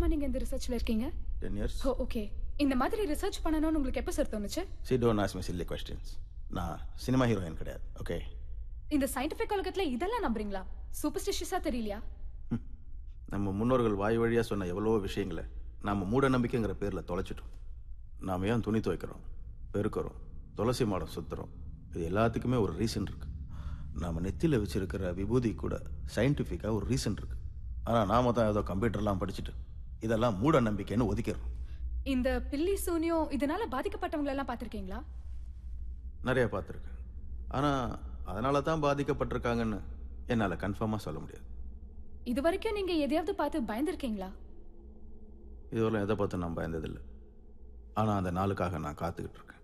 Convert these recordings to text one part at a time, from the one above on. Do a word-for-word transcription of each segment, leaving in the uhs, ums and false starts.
வருஷமா நீங்க இந்த ரிசர்ச்ல இருக்கீங்க? ten years. Oh okay. இந்த மாதிரி ரிசர்ச் பண்ணணும்னு உங்களுக்கு எப்ப சார் தோணுச்சு? See, don't ask me silly questions. நான் சினிமா ஹீரோயின் கிடையாது. ஓகே. இந்த சயின்டிஃபிக் உலகத்துல இதெல்லாம் நம்புறீங்களா? சூப்பர்ஸ்டிஷியஸா தெரியலையா? நம்ம முன்னோர்கள் வாய் வழியா சொன்ன எவ்வளவோ விஷயங்களை நாம மூட நம்பிக்கைங்கிற பேர்ல தொலைச்சிட்டோம். நாம ஏன் துணி துவைக்கிறோம், பெருக்கிறோம், துளசி மாடம் சுத்துறோம்? இது எல்லாத்துக்குமே ஒரு ரீசன் இருக்கு. நாம நெத்தியில வச்சிருக்கிற விபூதி கூட சயின்டிஃபிக்கா ஒரு ரீசன் இருக்கு. ஆனா நாம தான் ஏதோ கம்ப்யூட்டர்லாம் படிச்சுட்டு இதெல்லாம் மூட நம்பிக்கைன்னு ஒதுக்கிறோம். இந்த பில்லி சூனியம் இதனால பாதிக்கப்பட்டவங்க எல்லாம் பாத்திருக்கீங்களா? நிறைய பார்த்துருக்கேன். ஆனா அதனால தான் பாதிக்கப்பட்டிருக்காங்கன்னு என்னால கன்ஃபார்மா சொல்ல முடியாது. இது வரைக்கும் நீங்க எதையாவது பார்த்து பயந்துருக்கீங்களா? இதுவரை எதை பார்த்து நான் பயந்ததில்லை. ஆனா அந்த நாளுக்காக நான் காத்துக்கிட்டு இருக்கேன்.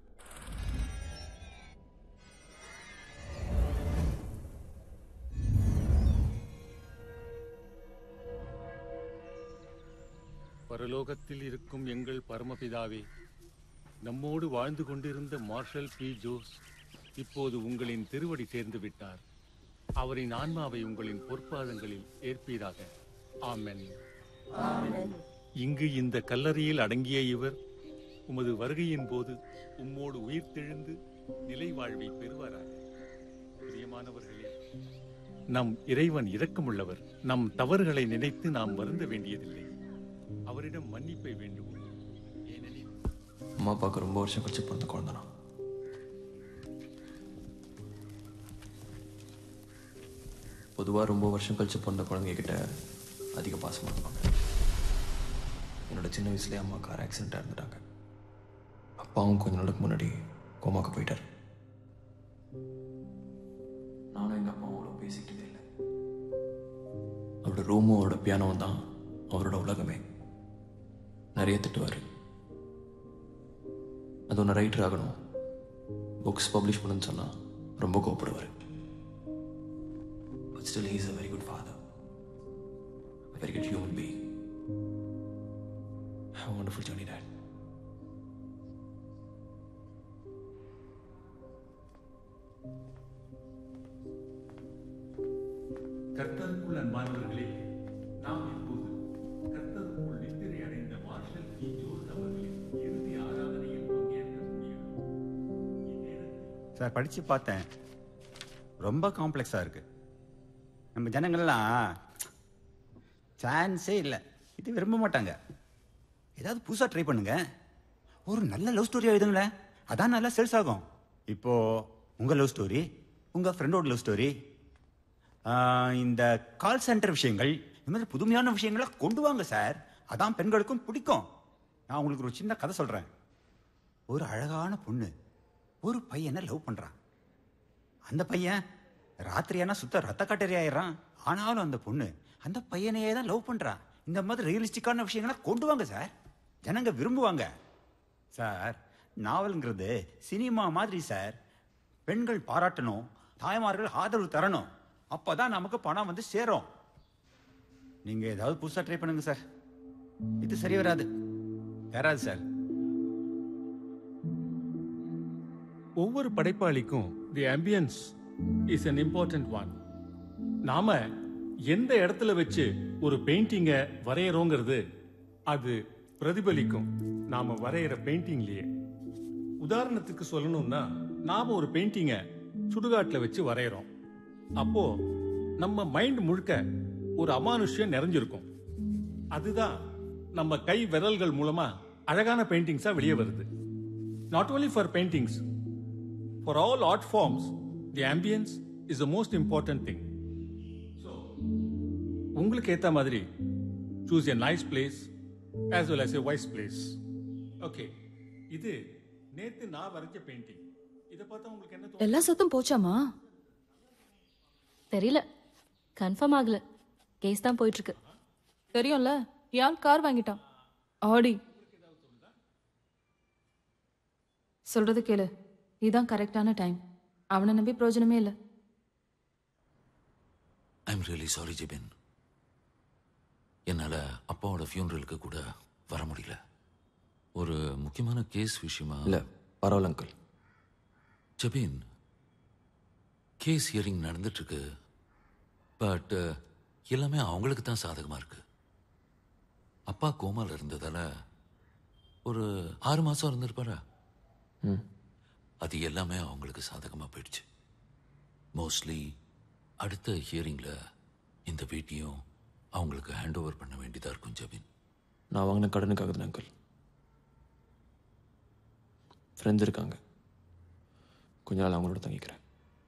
பரலோகத்தில் இருக்கும் எங்கள் பரமபிதாவே, நம்மோடு வாழ்ந்து கொண்டிருந்த மார்ஷல் பி ஜோஸ் இப்போது உங்களின் திருவடி சேர்ந்து விட்டார். அவரின் ஆன்மாவை உங்களின் பொற்பாதங்களில் ஏற்பீராக. ஆமென். இங்கு இந்த கல்லறையில் அடங்கிய இவர் உமது வருகையின் போது உம்மோடு உயிர் தெழுந்து நிலை வாழ்வை பெறுவாராக. பிரியமானவர்களே, நம் இறைவன் இரக்கமுள்ளவர். நம் தவறுகளை நினைத்து நாம் வருந்த வேண்டியதில்லை. அவரிடம் மன்னிப்பை வேண்டுவோம். ஏனெனில் அம்மா அப்பாவுக்கு ரொம்ப வருஷம் கழிச்சு பிறந்த குழந்தைனா. பொதுவாக ரொம்ப வருஷம் கழிச்சு பிறந்த குழந்தைங்க கிட்ட அதிக பாசமாக இருப்பாங்க. என்னோட சின்ன வயசுலேயே அம்மா கார் ஆக்சிடென்ட்டாக இருந்துட்டாங்க. அப்பாவும் கொஞ்ச நாளுக்கு முன்னாடி கோமாக்கு போயிட்டார். நானும் எங்கள் அம்மாவும் அவ்வளோ பேசிக்கிட்டதே இல்லை. அவரோட ரூமும் அவரோட பியானோவும் தான் அவரோட உலகமே. நிறைய திட்டுவார். அது ஒன்று ரைட்டர் ஆகணும், புக்ஸ் பப்ளிஷ் பண்ணுன்னு சொன்னால் ரொம்ப கோவப்படுவார். But still he is a very good father, a very good human being. Have a wonderful journey, Dad. கர்த்தருக்குள் அன்பானவர்களே, நாம் இப்போது கர்த்தருக்குள் நித்திரை அடைந்த மார்ஷல் பி ஜோஸ் அவர்களின் இறுதி ஆராதனையில் பங்கேற்கக்கூடியது. சார் படித்து பார்த்தேன், ரொம்ப காம்ப்ளெக்ஸாக இருக்குது. நம்ம ஜனங்கள்லாம் சான்ஸே இல்லை, இது விரும்ப மாட்டாங்க. ஏதாவது புதுசாக ட்ரை பண்ணுங்க, ஒரு நல்ல லவ் ஸ்டோரியாக எழுதுங்களேன், அதான் நல்லா சேல்ஸ் ஆகும். இப்போது உங்கள் லவ் ஸ்டோரி, உங்கள் ஃப்ரெண்டோட லவ் ஸ்டோரி, இந்த கால் சென்டர் விஷயங்கள், இந்த மாதிரி புதுமையான விஷயங்களை கொண்டு வாங்க சார். அதான் பெண்களுக்கும் பிடிக்கும். நான் உங்களுக்கு ஒரு சின்ன கதை சொல்கிறேன். ஒரு அழகான பொண்ணு ஒரு பையனை லவ் பண்ணுறான். அந்த பையன் ராத்திரியானா சுத்த ரத்த காட்டேரி ஆயிடுறான். ஆனாலும் அந்த பொண்ணு அந்த பையனையே தான் லவ் பண்ணுறான். இந்த மாதிரி ரியலிஸ்டிக்கான விஷயங்களை கொண்டு வாங்க சார், ஜனங்க விரும்புவாங்க. சார், நாவல்ங்கிறது சினிமா மாதிரி சார். பெண்கள் பாராட்டணும், தாய்மார்கள் ஆதரவு தரணும், அப்போதான் நமக்கு பணம் வந்து சேரும். நீங்க ஏதாவது புதுசாக ட்ரை பண்ணுங்க சார். இது சரி வராது வராது சார். ஒவ்வொரு படைப்பாளிக்கும் the ambience is an important one. நாம எந்த இடத்துல வச்சு ஒரு பெயிண்டிங்க வரையறோங்கிறது அது பிரதிபலிக்கும் நாம வரைகிற பெயிண்டிங்லயே. உதாரணத்துக்கு சொல்லணும்னா, நாம ஒரு பெயிண்டிங்க சுடுகாட்டுல வச்சு வரைகிறோம். அப்போ நம்ம மைண்ட் முழுக்க ஒரு அமானுஷ்யம் நிறைஞ்சிருக்கும். அதுதான் நம்ம கை விரல்கள் மூலமா அழகான பெயிண்டிங்ஸா வெளியே வருது. Not only for paintings, for all art forms the ambience is the most important thing. So உங்களுக்கு ஏத்த மாதிரி choose a nice place as well as a wise place. Okay, இது நேத்து நான் வரைஞ்ச பெயிண்டிங். இத பார்த்தா உங்களுக்கு என்ன தோணுது? எல்லா சொத்தும் போச்சாமா? தெரியல, கன்ஃபார்ம் ஆகல. கேஸ் தான் போயிட்டு இருக்கு. தெரியும்ல, யார் கார் வாங்கிட்டான்? ஆடி. சொல்றது கேளு, இதுதான் கரெக்டான டைம். அவனை நம்பி பிரயோஜனமே இல்லை. I'm really sorry Jebin. என்னால் அப்பாவோட ஃபியூனரலுக்கு கூட வர முடியல. ஒரு முக்கியமான கேஸ் விஷயமா. இல்லை, பரவாயில்ல அங்கிள். ஜெபின், கேஸ் ஹியரிங் நடந்துட்டு இருக்கு. பட் எல்லாமே அவங்களுக்கு தான் சாதகமாக இருக்கு. அப்பா கோமால இருந்ததால ஒரு ஆறு மாசம் இருந்திருப்பாரா. ம் அது எல்லாமே அவங்களுக்கு சாதகமா போயிடுச்சு. மோஸ்ட்லி அடுத்த ஹியரிங்ல இந்த வீட்டையும் அவங்களுக்கு ஹேண்ட் ஓவர் பண்ண வேண்டியதா இருக்கும் ஜபின். நான் வாங்கின கடனுக்காக தான் அங்கிள். ஃப்ரெண்ட்ஸ் இருக்காங்க, கொஞ்ச நாள் அவங்களோட தங்கிக்கிறேன்.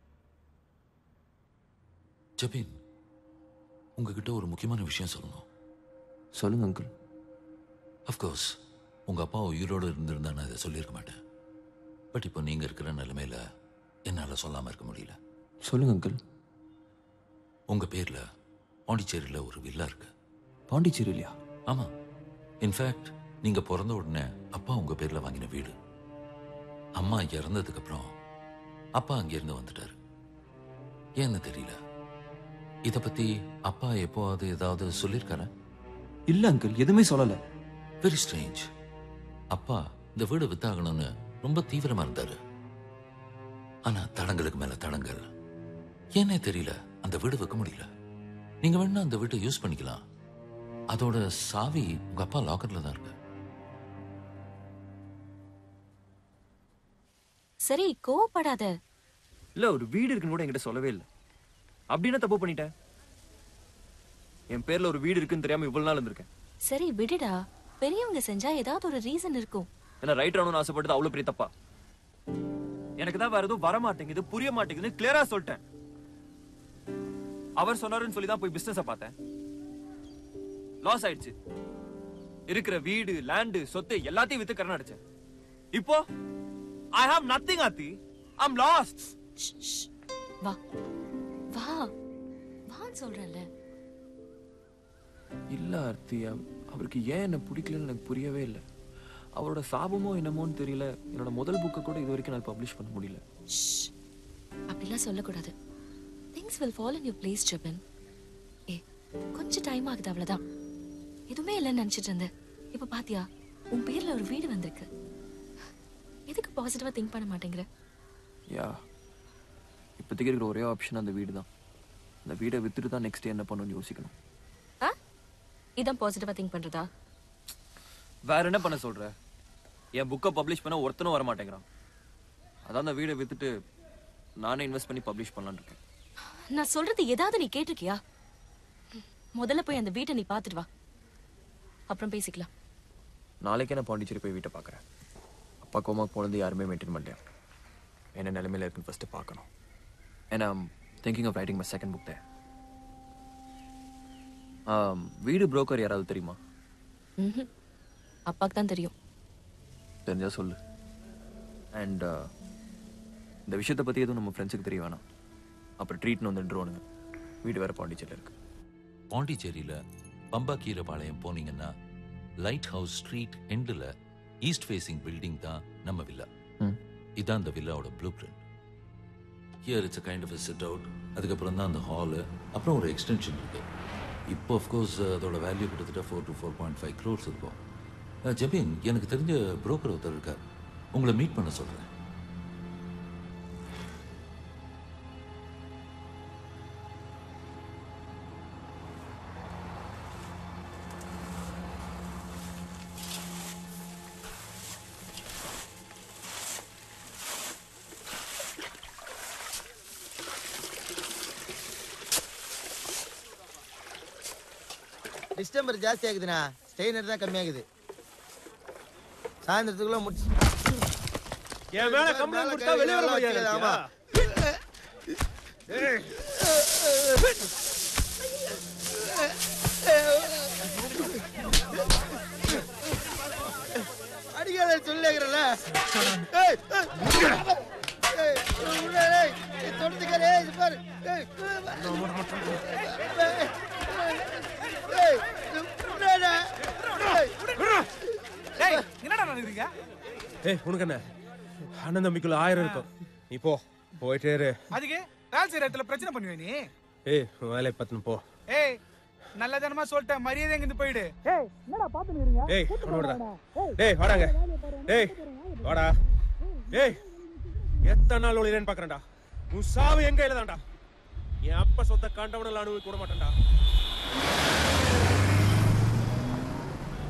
ஜபின், உங்ககிட்ட ஒரு முக்கியமான விஷயம் சொல்லணும். சொல்லுங்க அங்கிள். அஃப்கோர்ஸ் உங்க அப்பா உயிரோடு இருந்திருந்தா நான் இதை சொல்லியிருக்க மாட்டேன். பட் இப்போ நீங்க இருக்கிற நிலைமையில என்னால சொல்லாம இருக்க முடியல. சொல்லுங்க அங்கிள். உங்க பேர்ல பாண்டிச்சேரியில் ஒரு வில்லா இருக்கு. பாண்டிச்சேரியிலையா? ஆமா. இன்ஃபேக்ட் நீங்க பிறந்த உடனே அப்பா உங்க பேர்ல வாங்கின வீடு. அம்மா இறந்ததுக்கு அப்புறம் அப்பா அங்கிருந்து வந்துட்டாரு. ஏன்னு தெரியல. இத பத்தி அப்பா எப்போவாது ஏதாவது சொல்லியிருக்காரா? இல்ல அங்கிள், எதுவுமே சொல்லல. Very strange. அப்பா இந்த வீடு வித்தாகணும்னு ரொம்ப தீவிரமா இருந்தாரு. ஆனா தடங்களுக்கு மேல தடங்கள். ஏன்னே தெரியல அந்த வீடு விற்க முடியல. நீங்க வேணா அந்த வீட்டை யூஸ் பண்ணிக்கலாம். அதோட சாவி உங்க அப்பா லாக்கர்ல தான் இருக்கு. சரி, கோவப்படாத. இல்ல, ஒரு வீடு இருக்குன்னு கூட என்கிட்ட சொல்லவே இல்லை. அப்படின்னா தப்பு பண்ணிட்டேன். என் பேர்ல ஒரு வீடு இருக்குன்னு தெரியாம இவ்வளவு நாள் இருந்திருக்கேன். சரி விடுடா, பெரியவங்க செஞ்சா ஏதாவது ஒரு ரீசன் இருக்கும். என்ன ரைட் ஆகணும்னு ஆசைப்பட்டது அவ்வளவு பெரிய தப்பா? எனக்கு தான் வேற எதுவும் வர மாட்டேங்குது, புரிய மாட்டேங்குதுன்னு கிளியரா சொல்லிட்டேன். அவர் சொன்னாருன்னு சொல்லி தான் போய் பிசினஸ பார்த்தேன். லாஸ் ஆயிடுச்சு. இருக்கிற வீடு, லேண்ட், சொத்து எல்லாத்தையும் வித்து கடன் அடிச்சேன். இப்போ I have nothing, Ati. I'm lost. வா வா வான்னு சொல்றேன்ல. இல்ல ஆர்த்தி, அவருக்கு ஏன் என்ன பிடிக்கலன்னு எனக்கு புரியவே இல்லை. அவரோட சாபமோ என்னமோன்னு தெரியல. என்னோட முதல் புக்கை கூட இது வரைக்கும் நான் பப்ளிஷ் பண்ண முடியல. அப்படிலாம் சொல்லக்கூடாது. Things will fall in your place, Jabin. ஏ, கொஞ்சம் டைம் ஆகுது அவ்வளவுதான். எதுவுமே இல்லைன்னு நினைச்சிட்டு இருந்தேன். இப்ப பாத்தியா, உன் பேர்ல ஒரு வீடு வந்திருக்கு. எதுக்கு பாசிட்டிவா திங்க் பண்ண மாட்டேங்கிற? யா, இப்போதைக்கு இருக்கிற ஒரே ஆப்ஷன் அந்த வீடு தான். அந்த வீடை வித்துட்டு தான் நெக்ஸ்ட் என்ன பண்ணணும்னு யோசிக்கணும். ஆ, இதான் பாசிட்டிவா திங்க் பண்றதா? வேற என்ன பண்ண சொல்ற? என் புக்கை பப்ளிஷ் பண்ண ஒருத்தனும் வர மாட்டேங்கிறான். அதான் அந்த வீடை வித்துட்டு நானே இன்வெஸ்ட் பண்ணி பப்ளிஷ் பண்ணலான்னு இருக்கேன். நான் சொல்றது ஏதாவது நீ கேட்டிருக்கியா? முதல்ல போய் அந்த வீட்டை நீ பாத்துட்டு வா, அப்புறம் பேசிக்கலாம். நாளைக்கே நான் பாண்டிச்சேரி போய் வீட்டை பார்க்குறேன். அப்பா கோமாக்கு போனது யாருமே மெயின்டைன் பண்ணல. என்ன நிலைமையில இருக்குன்னு ஃபர்ஸ்ட் பார்க்கணும். And I'm thinking of writing my second book there. Um, வீடு புரோக்கர் யாராவது தெரியுமா? ம்ஹும். அப்பாக்கு தான் தெரியும். தெரிஞ்சா சொல்லு. அண்ட் இந்த விஷயத்தை பற்றி எதுவும் நம்ம ஃப்ரெண்ட்ஸுக்கு தெரிய வேணாம். அப்புறம் ட்ரீட்னு வந்து நின்றுவானுங்க. வீடு வேற பாண்டிச்சேரியில் இருக்கு. பாண்டிச்சேரியில பம்பா கீரபாளையம் போனீங்கன்னா லைட் ஹவுஸ் ஸ்ட்ரீட் எண்டில் ஈஸ்ட் ஃபேசிங் பில்டிங் தான் நம்ம வில்லா. இதான் அந்த வில்லாவோட blueprint. Here it's a kind of sit out. அதுக்கப்புறம் தான் அந்த ஹாலு, அப்புறம் ஒரு எக்ஸ்டென்ஷன் இருக்கு. இப்போ அஃப்கோர்ஸ் அதோட வேல்யூ கிட்டத்தட்ட four to four point five crores இருக்கும். ஜபின், எனக்கு தெரிஞ்ச புரோக்கர் ஒருத்தர் இருக்கார், உங்களை மீட் பண்ண சொல்கிறேன். டிஸ்டம்பர் ஜாஸ்தி ஆகுதுண்ணா, ஸ்டெயினர் தான் கம்மியாகுது. சாயந்தரத்துக்குள்ள முடிச்சு என் மேல கம்ப்ளைண்ட் கொடுத்தா வெளிய வர முடியாது. ஆமா, அடிக்காத சொல்லுகிறல. ஏய் ஏய் ஏய் தொடுத்துக்கறே இது பாரு. ஏய் ஏய் என்னடா டேய் என்னடா நடக்குறீங்க? ஏய் உனக்கு என்ன அண்ணன் தம்பிக்குள்ள ஆயிரம் இருக்கும். நீ போ, போயிட்டே இரு. அதுக்கு வேலை செய்யற இடத்துல பிரச்சனை பண்ணுவே நீ? ஏய் வேலையை பத்துன்னு போ. ஏய் நல்ல தனமா சொல்லிட்டேன், மரியாதை இங்க இருந்து போயிடு. ஏய் என்னடா பாத்துன்னு இருக்கீங்க? ஏய் அவனோடா. டேய் வாடாங்க. டேய் வாடா. ஏய் எத்தனை நாள் ஒளிரேன்னு பாக்குறேன்டா. உன் சாவு எங்க இல்லதான்டா. என் அப்பா சொத்த கண்டவனல அனுபவிக்க கூட மாட்டேன்டா.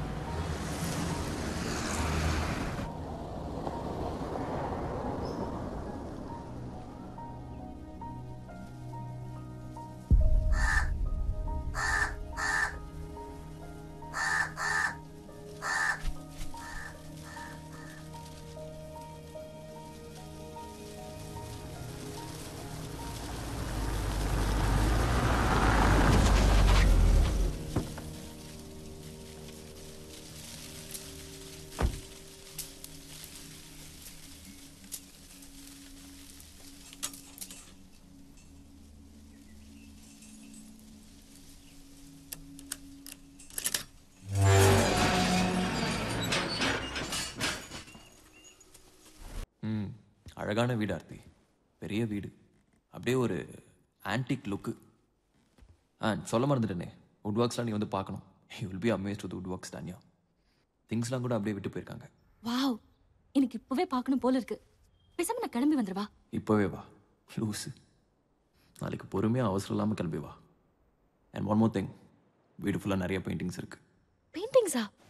அழகான வீடு ஆர்த்தி, பெரிய வீடு, அப்படியே ஒரு ஆன்டிக் லுக்கு. ஆ சொல்ல மறந்துட்டேனே, வுட் ஒர்க்ஸ்லாம் நீ வந்து பார்க்கணும். You will be amazed with wood works தானியா. திங்ஸ்லாம் கூட அப்படியே விட்டு போயிருக்காங்க. வாவ், எனக்கு இப்பவே பார்க்கணும் போல இருக்கு. பேசாம நான் கிளம்பி வந்துடுவா. இப்போவே வா லூஸு. நாளைக்கு பொறுமையாக அவசரம் இல்லாமல் கிளம்பி வா. அண்ட் ஒன் மோர் திங், வீடு ஃபுல்லாக நிறைய பெயிண்டிங்ஸ் இருக்குது. பெயிண்டிங்ஸா?